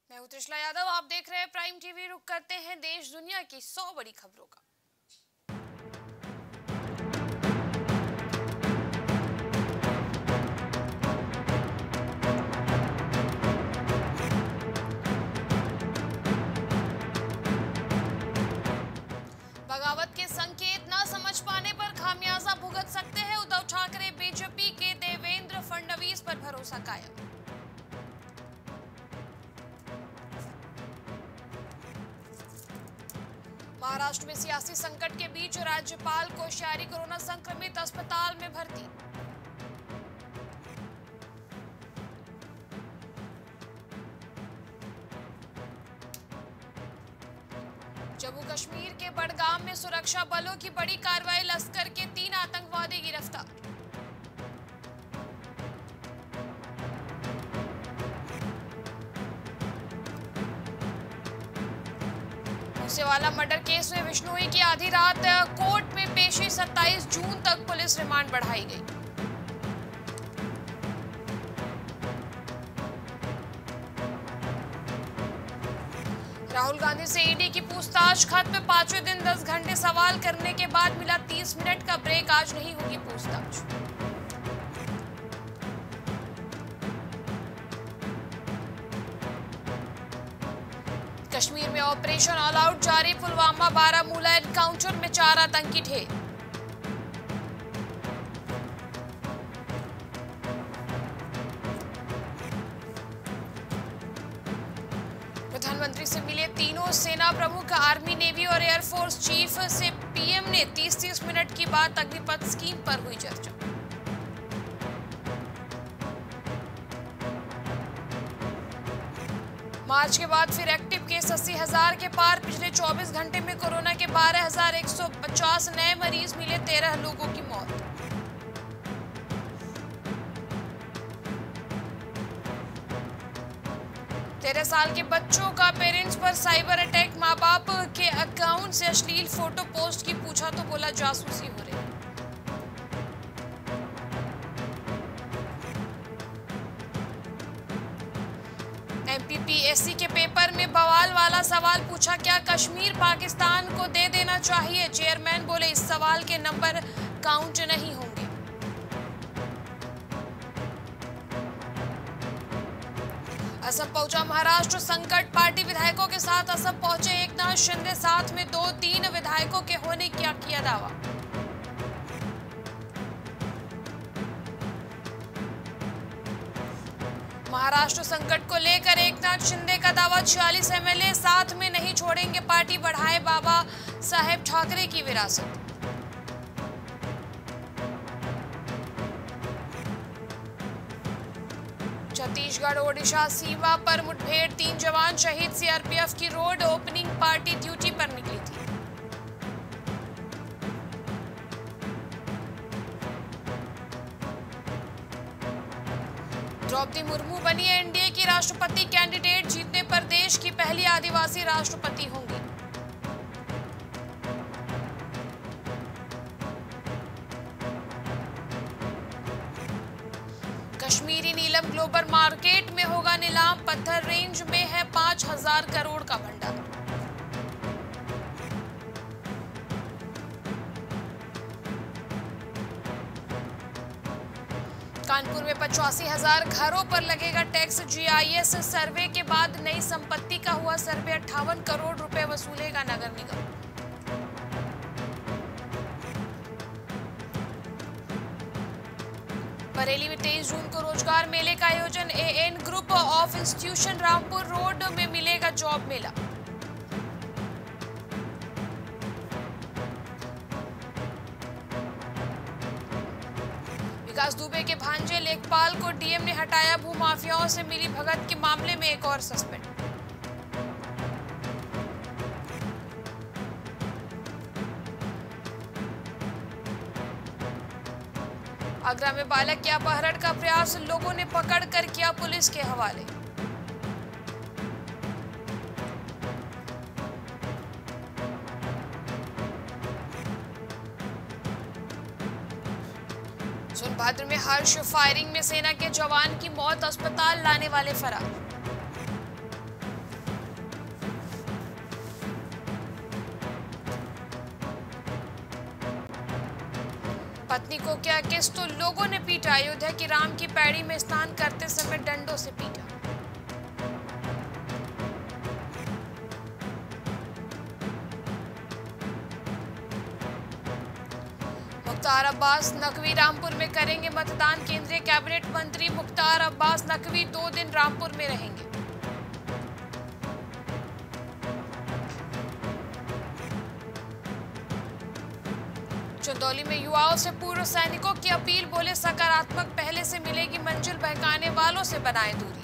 मैं हूं त्रिशला यादव, आप देख रहे हैं प्राइम टीवी। रुक करते हैं देश दुनिया की 100 बड़ी खबरों का। बगावत के संकेत न समझ पाने पर खामियाजा भुगत सकते हैं उद्धव ठाकरे। बीजेपी के देवेंद्र फडणवीस पर भरोसा कायम। महाराष्ट्र में सियासी संकट के बीच राज्यपाल कोश्यारी कोरोना संक्रमित, अस्पताल में भर्ती। जम्मू कश्मीर के बडगाम में सुरक्षा बलों की बड़ी कार्रवाई, लश्कर के 3 आतंकवादी गिरफ्तार। मूसेवाला मर्डर केस में बिश्नोई की आधी रात कोर्ट में पेशी, 27 जून तक पुलिस रिमांड बढ़ाई गई। राहुल गांधी से ईडी की पूछताछ, खत में 5वें दिन 10 घंटे सवाल करने के बाद मिला 30 मिनट का ब्रेक, आज नहीं होगी पूछताछ। कश्मीर में ऑपरेशन ऑल आउट जारी, पुलवामा बारामूला एनकाउंटर में 4 आतंकी ढेर। प्रधानमंत्री से मिले तीनों सेना प्रमुख, आर्मी, नेवी और एयरफोर्स चीफ से पीएम ने 30-30 मिनट की बात, अग्निपथ स्कीम पर हुई चर्चा। मार्च के बाद फिर एक्टिव केस 80,000 के पार, पिछले 24 घंटे में कोरोना के 12,150 नए मरीज मिले, 13 लोगों की मौत। तेरह साल के बच्चों का पेरेंट्स पर साइबर अटैक, माँ बाप के अकाउंट से अश्लील फोटो पोस्ट की, पूछा तो बोला जासूसी हो रही। एमपीपीएससी के पेपर में बवाल वाला सवाल पूछा, क्या कश्मीर पाकिस्तान को दे देना चाहिए? चेयरमैन बोले इस सवाल के नंबर काउंट नहीं होंगे। असम पहुंचा महाराष्ट्र संकट, पार्टी विधायकों के साथ असम पहुंचे एकनाथ शिंदे, साथ में 2-3 विधायकों के होने का किया दावा। महाराष्ट्र संकट को लेकर एकनाथ शिंदे का दावा, 46 एमएलए साथ में नहीं छोड़ेंगे पार्टी, बढ़ाए बाबा साहेब ठाकरे की विरासत। छत्तीसगढ़ ओडिशा सीमा पर मुठभेड़, 3 जवान शहीद, सीआरपीएफ की रोड ओपनिंग पार्टी ड्यूटी पर निकली थी। द्रौपदी मुर्मू बनी एनडीए की राष्ट्रपति कैंडिडेट, जीतने पर देश की पहली आदिवासी राष्ट्रपति होंगी। कश्मीरी नीलम ग्लोबल मार्केट में होगा नीलाम, पत्थर रेंज में है 5,000 करोड़ का भंडार। कानपुर में 85,000 घरों पर लगेगा टैक्स, जीआईएस सर्वे के बाद नई संपत्ति का हुआ सर्वे, 58 करोड़ रुपए वसूलेगा नगर निगम। बरेली में 23 जून को रोजगार मेले का आयोजन, A N group of institution Rampur road में मिलेगा जॉब मेला। विकास दुबे के भांजे लेखपाल को डीएम ने हटाया, भूमाफियाओं से मिली भगत के मामले में एक और सस्पेंड। आगरा में बालक के अपहरण का प्रयास, लोगों ने पकड़कर किया पुलिस के हवाले। सोनभद्र में हर्ष फायरिंग में सेना के जवान की मौत, अस्पताल लाने वाले फरार। पत्नी को क्या किस तो लोगों ने पीटा। अयोध्या की राम की पैड़ी में स्नान करते समय डंडों से पीटा। मुख्तार अब्बास नकवी रामपुर में करेंगे मतदान। केंद्रीय कैबिनेट मंत्री मुख्तार अब्बास नकवी 2 दिन रामपुर में रहेंगे। चंदौली में युवाओं से पूर्व सैनिकों की अपील, बोले सकारात्मक पहले से मिलेगी मंजिल, बहकाने वालों से बनाए दूरी।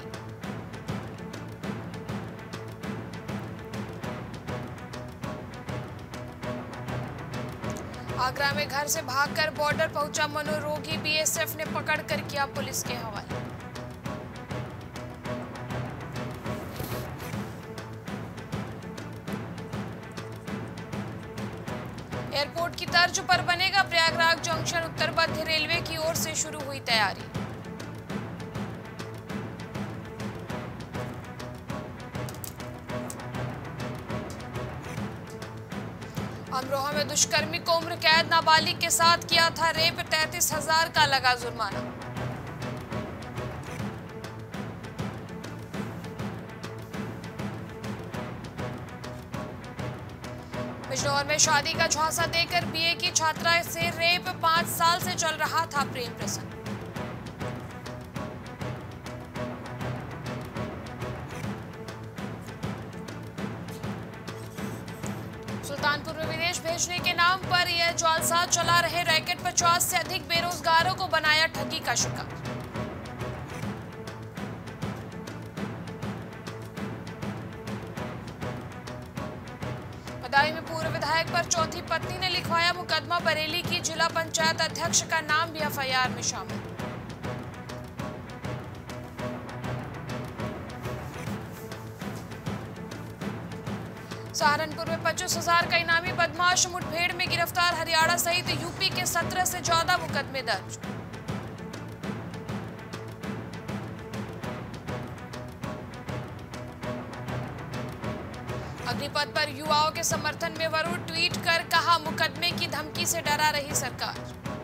आगरा में घर से भागकर बॉर्डर पहुंचा मनोरोगी, बीएसएफ ने पकड़कर किया पुलिस के हवाले। एयरपोर्ट की तर्ज पर बनेगा प्रयागराज जंक्शन, उत्तर मध्य रेलवे की ओर से शुरू हुई तैयारी। अमरोहा में दुष्कर्मी को उम्र कैद, नाबालिग के साथ किया था रेप, 33,000 का लगा जुर्माना। बिजनौर में शादी का झांसा देकर बीए की छात्रा से रेप, 5 साल से चल रहा था प्रेम प्रसंग। सुल्तानपुर में विदेश भेजने के नाम पर यह जालसाज चला रहे रैकेट, 50 से अधिक बेरोजगारों को बनाया ठगी का शिकार। बदायूं में पूर्व विधायक पर चौथी पत्नी ने लिखवाया मुकदमा, बरेली की जिला पंचायत अध्यक्ष का नाम भी एफआईआर में शामिल। सहारनपुर में 25,000 का इनामी बदमाश मुठभेड़ में गिरफ्तार, हरियाणा सहित यूपी के 17 से ज्यादा मुकदमे दर्ज। अग्निपथ पर युवाओं के समर्थन में वरुण ट्वीट कर कहा, मुकदमे की धमकी से डरा रही सरकार।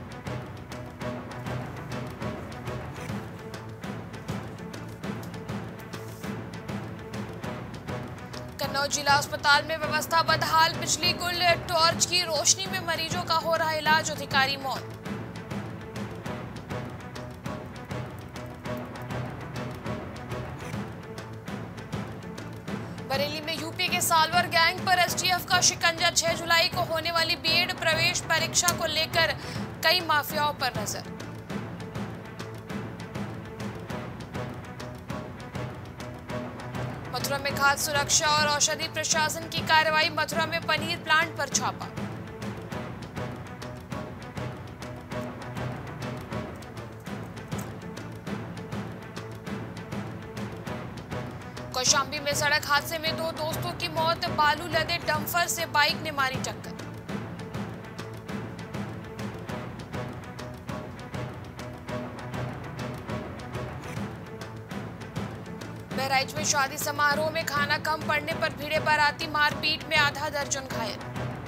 कन्नौज जिला अस्पताल में व्यवस्था बदहाल, बिजली गुल, टॉर्च की रोशनी में मरीजों का हो रहा इलाज, अधिकारी मौत। बरेली में यूपी के सालवर गैंग पर एसटीएफ का शिकंजा, 6 जुलाई को होने वाली बीएड प्रवेश परीक्षा को लेकर कई माफियाओं पर नजर। मथुरा में खाद्य सुरक्षा और औषधि प्रशासन की कार्रवाई, मथुरा में पनीर प्लांट पर छापा। कौशाम्बी में सड़क हादसे में 2 दोस्तों की मौत, बालू लदे डंपर से बाइक ने मारी टक्कर। बहराइच में शादी समारोह में खाना कम पड़ने पर भिड़े बाराती, मारपीट में आधा दर्जन घायल।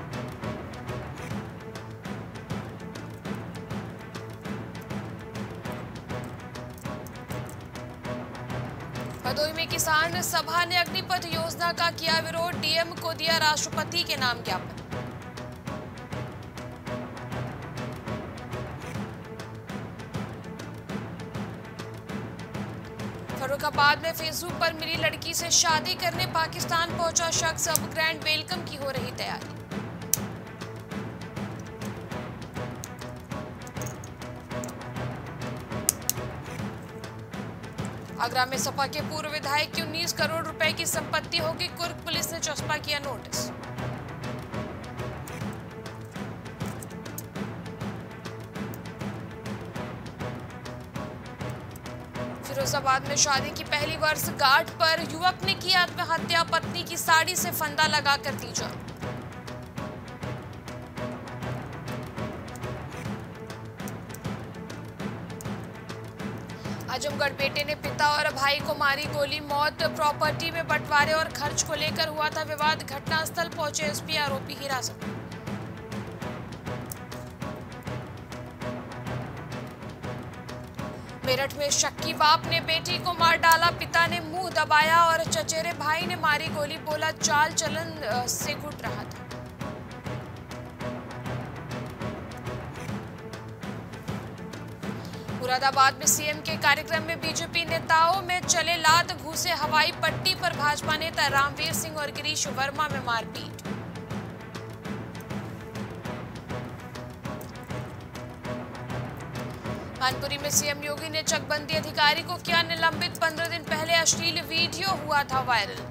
भदोही में किसान सभा ने अग्निपथ योजना का किया विरोध, डीएम को दिया राष्ट्रपति के नाम ज्ञापन। फर्रुखाबाद में फेसबुक पर मिली लड़की से शादी करने पाकिस्तान पहुंचा शख्स, अब ग्रैंड वेलकम की हो रही तैयारी। आगरा में सपा के पूर्व विधायक की 19 करोड़ रुपए की संपत्ति होगी कुर्क, पुलिस ने चस्पा किया नोटिस। फिरोजाबाद में शादी की पहली वर्षगांठ पर युवक ने की आत्महत्या, पत्नी की साड़ी से फंदा लगाकर दी जान। आजमगढ़ बेटे ने पिता और भाई को मारी गोली, मौत, प्रॉपर्टी में बंटवारे और खर्च को लेकर हुआ था विवाद, घटनास्थल पहुंचे एसपी, आरोपी हिरासत। मेरठ में शक्की बाप ने बेटी को मार डाला, पिता ने मुंह दबाया और चचेरे भाई ने मारी गोली, बोला चाल चलन से घुट रहा था। मुरादाबाद में सीएम के कार्यक्रम में बीजेपी नेताओं में चले लात घूसे, हवाई पट्टी पर भाजपा नेता रामवीर सिंह और गिरीश वर्मा में मारपीट। कानपुरी में सीएम योगी ने चकबंदी अधिकारी को किया निलंबित, 15 दिन पहले अश्लील वीडियो हुआ था वायरल।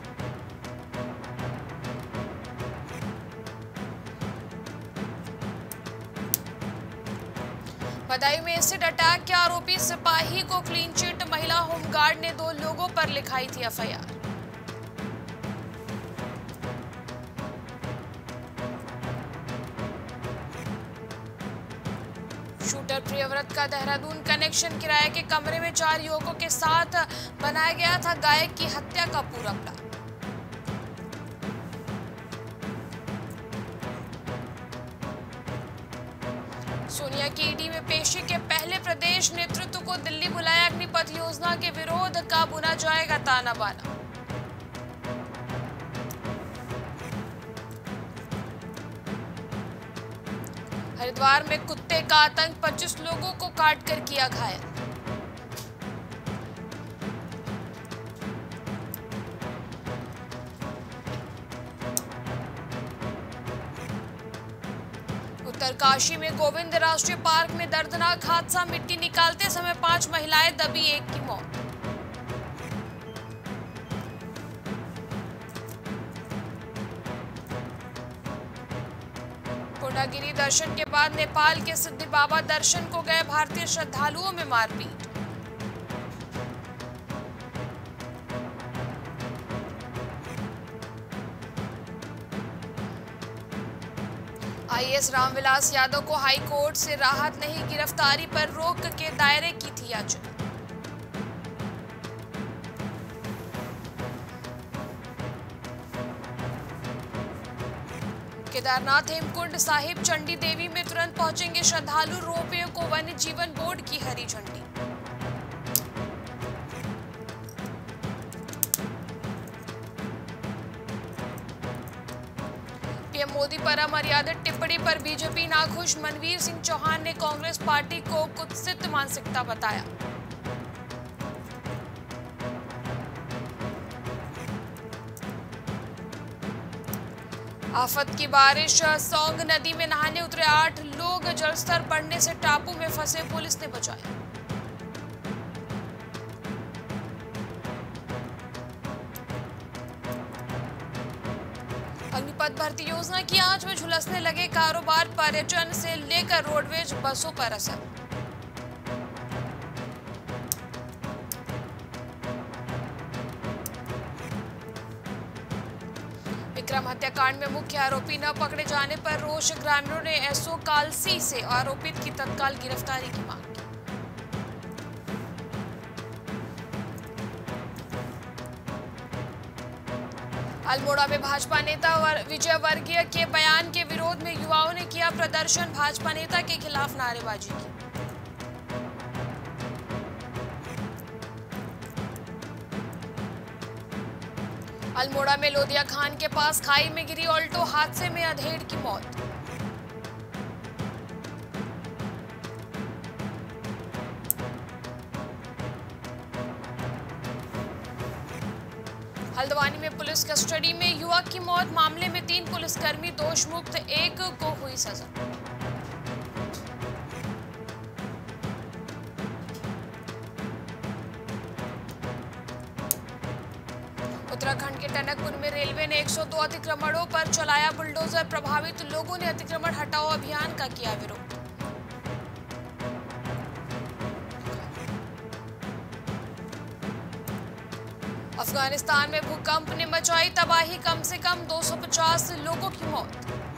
बदायूं में एसिड अटैक के आरोपी सिपाही को क्लीन चिट, महिला होमगार्ड ने 2 लोगों पर लिखाई थी एफआईआर। शूटर प्रियव्रत का देहरादून कनेक्शन, किराए के कमरे में 4 युवकों के साथ बनाया गया था गायक की हत्या का पूरा प्लान। सोनिया की ईडी में पेशी के पहले प्रदेश नेतृत्व को दिल्ली बुलाया, अग्निपथ योजना के विरोध का बुना जाएगा ताना बाना। हरिद्वार में कुत्ते का आतंक, 25 लोगों को काटकर किया घायल। उत्तरकाशी में गोविंद राष्ट्रीय पार्क में दर्दनाक हादसा, मिट्टी निकालते समय 5 महिलाएं दबी, 1 की मौत। पूर्णागिरी दर्शन के बाद नेपाल के सिद्धि बाबा दर्शन को गए भारतीय श्रद्धालुओं में मारपीट। आईएएस रामविलास यादव को हाई कोर्ट से राहत नहीं, गिरफ्तारी पर रोक के दायरे की थी याचिका। केदारनाथ हेमकुंड साहिब चंडी देवी में तुरंत पहुंचेंगे श्रद्धालु, रोपवे को वन्य जीवन बोर्ड की हरी झंडी। पीएम मोदी पर अमर्यादित टिप्पणी पर बीजेपी नाखुश, मनवीर सिंह चौहान ने कांग्रेस पार्टी को कुत्सित मानसिकता बताया। आफत की बारिश, सौंग नदी में नहाने उतरे 8 लोग, जलस्तर बढ़ने से टापू में फंसे, पुलिस ने बचाया। अग्निपथ भर्ती योजना की आंच में झुलसने लगे कारोबार, पर्यटन से लेकर रोडवेज बसों पर असर। विक्रम हत्याकांड में मुख्य आरोपी न पकड़े जाने पर रोष, ग्रामीणों ने एसओ कालसी से आरोपित की तत्काल गिरफ्तारी की मांग की। अल्मोड़ा में भाजपा नेता विजय वर्गीय के बयान के विरोध में युवाओं ने किया प्रदर्शन, भाजपा नेता के खिलाफ नारेबाजी की। अल्मोड़ा में लोदिया खान के पास खाई में गिरी ऑल्टो, हादसे में अधेड़ की मौत। हल्द्वानी में पुलिस कस्टडी में युवक की मौत, मामले में 3 पुलिसकर्मी दोष मुक्त, 1 को हुई सजा। उत्तराखंड के टनकपुर में रेलवे ने 102 अतिक्रमणों पर चलाया बुलडोजर, प्रभावित लोगों ने अतिक्रमण हटाओ अभियान का किया विरोध। अफगानिस्तान में भूकंप ने मचाई तबाही, कम से कम 250 लोगों की मौत।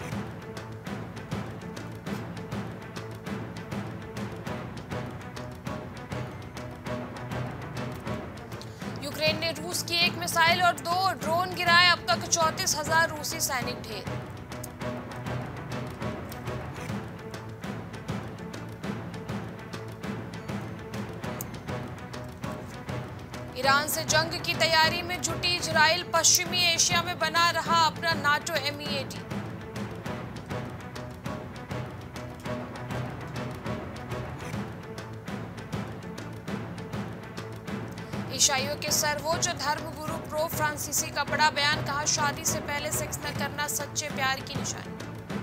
यूक्रेन ने रूस की 1 मिसाइल और 2 ड्रोन गिराए, अब तक 34,000 रूसी सैनिक ढेर। ईरान से जंग की तैयारी में जुटी इजराइल, पश्चिमी एशिया में बना रहा अपना नाटो एमईएटी। ईसाइयों के सर्वोच्च धर्मगुरु पोप फ्रांसिसी का बड़ा बयान, कहा शादी से पहले सेक्स न करना सच्चे प्यार की निशानी।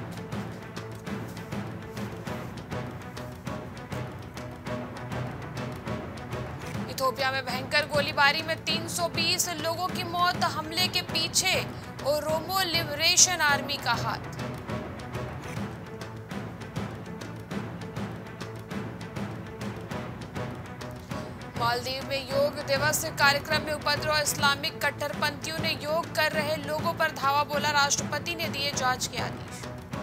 इथियोपिया में भयंकर गोलीबारी में 320 लोगों की मौत, हमले के पीछे ओरोमो लिबरेशन आर्मी का हाथ। मालदीव में योग दिवस कार्यक्रम में उपद्रव, इस्लामिक कट्टरपंथियों ने योग कर रहे लोगों पर धावा बोला, राष्ट्रपति ने दिए जांच के आदेश।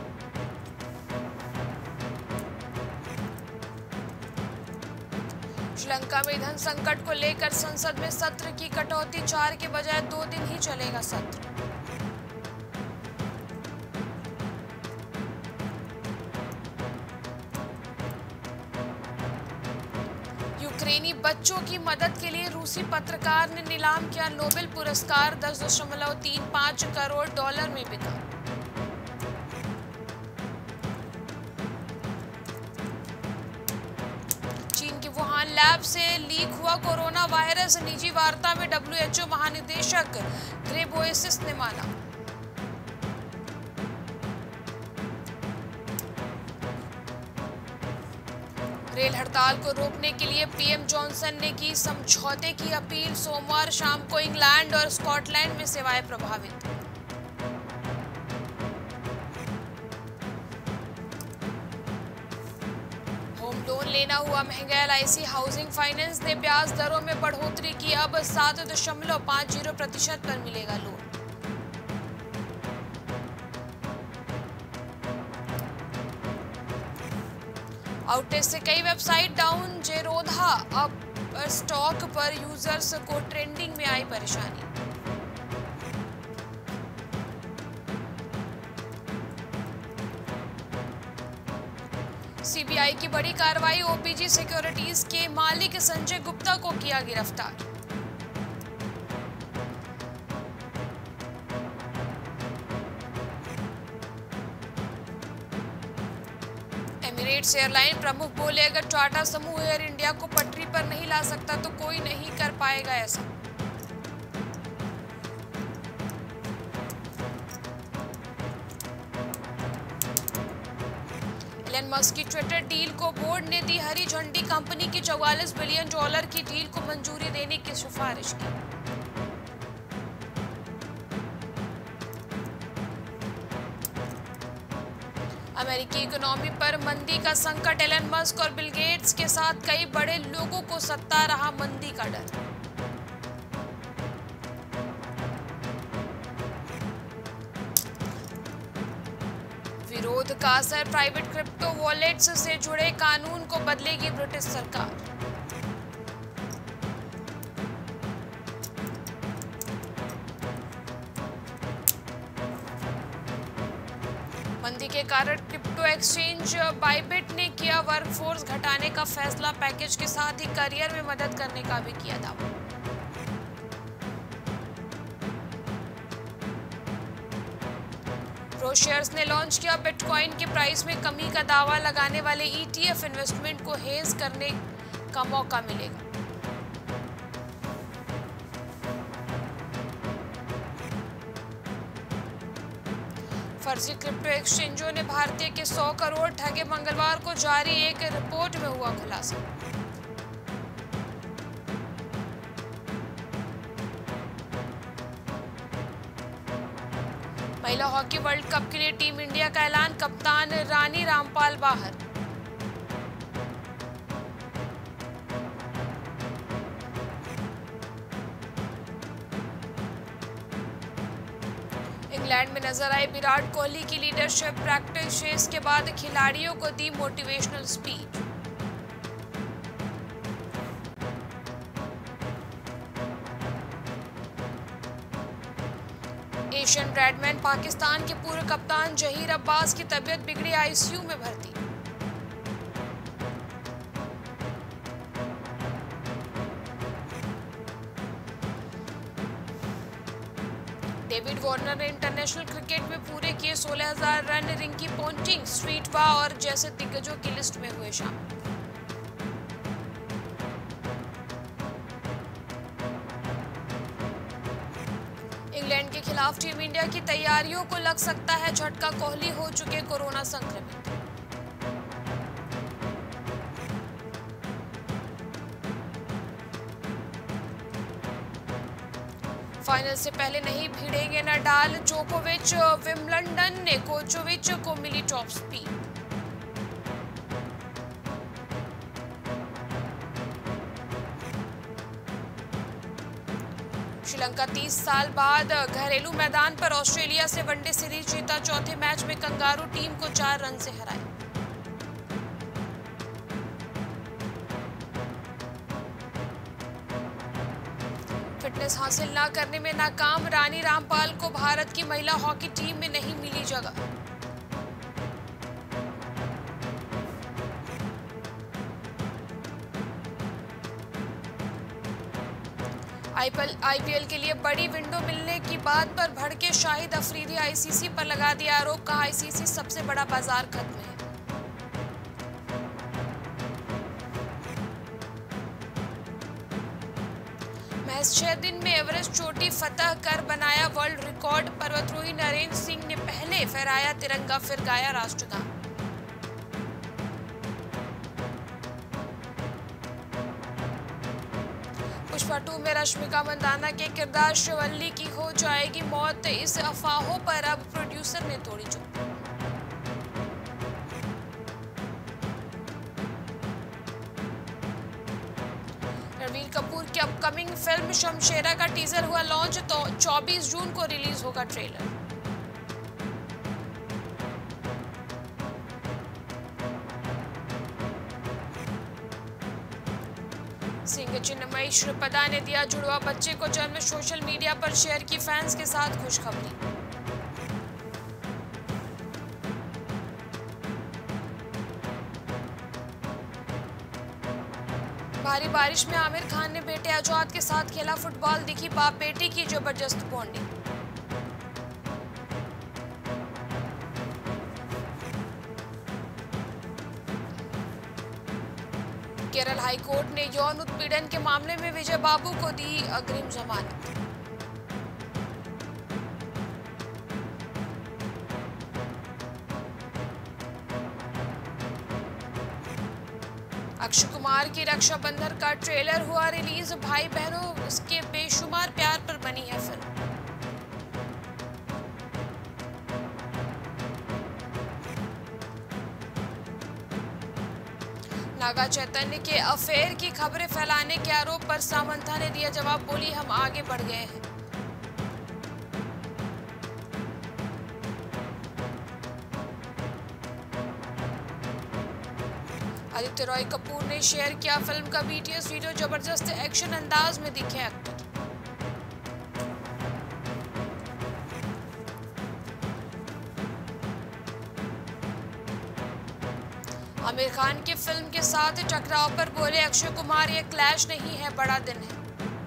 श्रीलंका में ईंधन संकट को लेकर संसद में सत्र की कटौती, 4 के बजाय 2 दिन ही चलेगा सत्र। यूक्रेनी बच्चों की मदद के लिए रूसी पत्रकार ने नीलाम किया नोबेल पुरस्कार, 10.35 करोड़ डॉलर में बिका। चीन के वुहान लैब से लीक हुआ कोरोना वायरस, निजी वार्ता में डब्ल्यूएचओ महानिदेशक ग्रेबोएसिस ने माना। रेल हड़ताल को रोकने के लिए पीएम जॉनसन ने की समझौते की अपील, सोमवार शाम को इंग्लैंड और स्कॉटलैंड में सेवाएं प्रभावित। होम लोन लेना हुआ महंगा, एलआईसी हाउसिंग फाइनेंस ने ब्याज दरों में बढ़ोतरी की, अब 7.50% पर मिलेगा लोन। आउटेज से कई वेबसाइट डाउन, जेरोधा अब स्टॉक पर यूजर्स को ट्रेंडिंग में आई परेशानी। सीबीआई की बड़ी कार्रवाई, ओपीजी सिक्योरिटीज के मालिक संजय गुप्ता को किया गिरफ्तार। एमिरेट्स एयरलाइन प्रमुख बोले, अगर टाटा समूह एयर इंडिया को पटरी पर नहीं ला सकता तो कोई नहीं कर पाएगा ऐसा। एलन मस्क की ट्विटर डील को बोर्ड ने दी हरी झंडी, कंपनी की $44 बिलियन की डील को मंजूरी देने की सिफारिश की। अमेरिकी इकोनॉमी पर मंदी का संकट, एलन मस्क और बिल गेट्स के साथ कई बड़े लोगों को सता रहा मंदी का डर। विरोध का असर, प्राइवेट क्रिप्टो वॉलेट्स से जुड़े कानून को बदलेगी ब्रिटिश सरकार। मंदी के कारण क्रिप्टो एक्सचेंज बाइबिट ने किया वर्कफोर्स घटाने का फैसला, पैकेज के साथ ही करियर में मदद करने का भी किया दावा। प्रोशेयर्स ने लॉन्च किया बिटकॉइन के प्राइस में कमी का दावा, लगाने वाले ईटीएफ इन्वेस्टमेंट को हेज करने का मौका मिलेगा। फर्जी क्रिप्टो एक्सचेंजों ने भारतीय के 100 करोड़ ठगे, मंगलवार को जारी एक रिपोर्ट में हुआ खुलासा। महिला हॉकी वर्ल्ड कप के लिए टीम इंडिया का ऐलान, कप्तान रानी रामपाल बाहर। इंग्लैंड में नजर आए विराट कोहली की लीडरशिप, प्रैक्टिस के बाद खिलाड़ियों को दी motivational speech. Asian Bradman Pakistan के पूर्व कप्तान जहीर अब्बास की तबीयत बिगड़ी, आईसीयू में भर्ती। डेविड वार्नर ने इंटरनेशनल क्रिकेट में पूरे किए 16,000 रन। रिंकी पोंटिंग, स्ट्रीटवा और जैसे दिग्गजों की लिस्ट में हुए शामिल। इंग्लैंड के खिलाफ टीम इंडिया की तैयारियों को लग सकता है झटका। कोहली हो चुके कोरोना संक्रमित। फाइनल से पहले नहीं भिड़ेंगे नडाल, जोकोविच। विंबलडन ने कोचोविच को मिली टॉप स्पीड। श्रीलंका 30 साल बाद घरेलू मैदान पर ऑस्ट्रेलिया से वनडे सीरीज जीता। चौथे मैच में कंगारू टीम को 4 रन से हराया। फिटनेस हासिल न करने में नाकाम रानी रामपाल को भारत की महिला हॉकी टीम में नहीं मिली जगह। आईपीएल के लिए बड़ी विंडो मिलने की बात पर भड़के शाहिद अफरीदी। आईसीसी पर लगा दिया आरोप, कहा आईसीसी सबसे बड़ा बाजार खत्म है। महज 6 दिन में एवरेस्ट चोटी फतह कर बनाया वर्ल्ड रिकॉर्ड। पर्वतारोही नरेंद्र सिंह ने पहले फहराया तिरंगा, फिर गाया राष्ट्रगान। पुष्पा 2 में रश्मिका मंदाना के किरदार शिवल्ली की हो जाएगी मौत। इस अफवाहों पर अब प्रोड्यूसर ने तोड़ी चुप्पी। रणबीर कपूर की अपकमिंग फिल्म शमशेरा का टीजर हुआ लॉन्च, तो 24 जून को रिलीज होगा ट्रेलर। सिंह चिन्मयी श्रीपदा ने दिया जुड़वा बच्चे को जन्म। सोशल मीडिया पर शेयर की फैंस के साथ खुशखबरी। भारी बारिश में आमिर खान ने बेटे आजाद के साथ खेला फुटबॉल। दिखी बाप बेटी की जबरदस्त बॉन्डिंग। केरल हाईकोर्ट ने यौन उत्पीड़न के मामले में विजय बाबू को दी अग्रिम जमानत। अक्षय कुमार की रक्षाबंधन का ट्रेलर हुआ रिलीज। भाई बहनों के बेशुमार प्यार पर बनी है फिल्म। नागा चैतन्य के अफेयर की खबरें फैलाने के आरोप पर सामंथा ने दिया जवाब, बोली हम आगे बढ़ गए हैं। आदित्य रॉय कपूर ने शेयर किया फिल्म का बीटीएस वीडियो। जबरदस्त एक्शन अंदाज में दिखे एक्टर। आमिर खान की फिल्म के साथ टकराव पर बोले अक्षय कुमार, ये क्लैश नहीं है, बड़ा दिन है।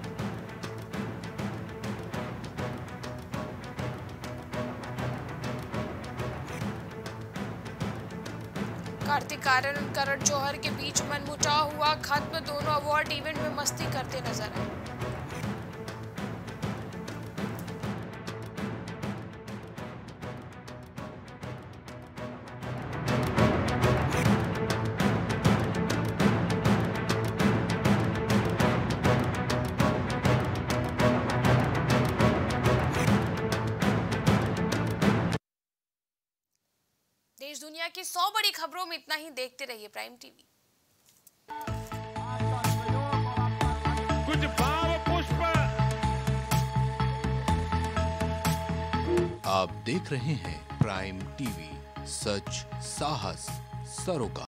कार्तिक आर्यन और करण जौहर के बीच मनमुटाव हुआ खत्म। दोनों अवार्ड इवेंट में मस्ती करते नजर आए। देश दुनिया की 100 बड़ी खबरों में इतना ही। देखते रहिए प्राइम टीवी। कुछ भाव पुष्प। आप देख रहे हैं प्राइम टीवी, सच साहस सरोकार।